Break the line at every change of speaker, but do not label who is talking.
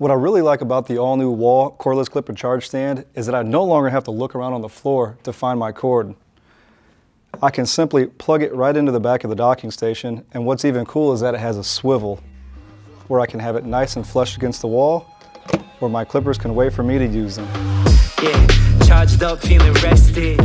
What I really like about the all-new Wahl cordless clip and charge stand is that I no longer have to look around on the floor to find my cord. I can simply plug it right into the back of the docking station, and what's even cool is that it has a swivel where I can have it nice and flush against the wall, where my clippers can wait for me to use them.
Yeah, charged up, feeling rested.